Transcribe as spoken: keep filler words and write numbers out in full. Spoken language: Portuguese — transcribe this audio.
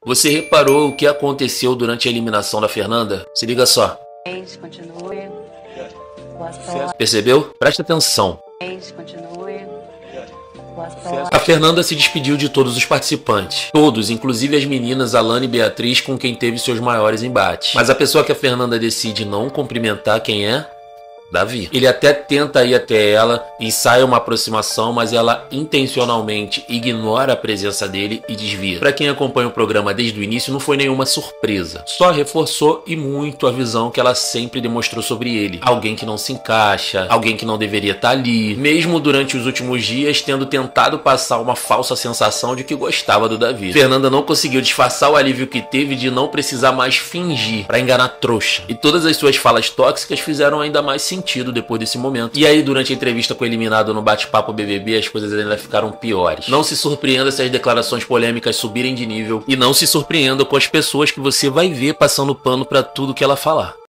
Você reparou o que aconteceu durante a eliminação da Fernanda? Se liga só. Continue. Percebeu? Presta atenção. Continue. A Fernanda se despediu de todos os participantes. Todos, inclusive as meninas Alana e Beatriz, com quem teve seus maiores embates. Mas a pessoa que a Fernanda decide não cumprimentar quem é? Davi. Ele até tenta ir até ela, ensaia uma aproximação, mas ela intencionalmente ignora a presença dele e desvia. Para quem acompanha o programa desde o início, não foi nenhuma surpresa. Só reforçou e muito a visão que ela sempre demonstrou sobre ele. Alguém que não se encaixa, alguém que não deveria estar ali. Mesmo durante os últimos dias, tendo tentado passar uma falsa sensação de que gostava do Davi. Fernanda não conseguiu disfarçar o alívio que teve de não precisar mais fingir para enganar trouxa. E todas as suas falas tóxicas fizeram ainda mais sentido depois desse momento. E aí, durante a entrevista com o eliminado no bate-papo B B B, as coisas ainda ficaram piores. Não se surpreenda se as declarações polêmicas subirem de nível, e não se surpreenda com as pessoas que você vai ver passando pano pra tudo que ela falar.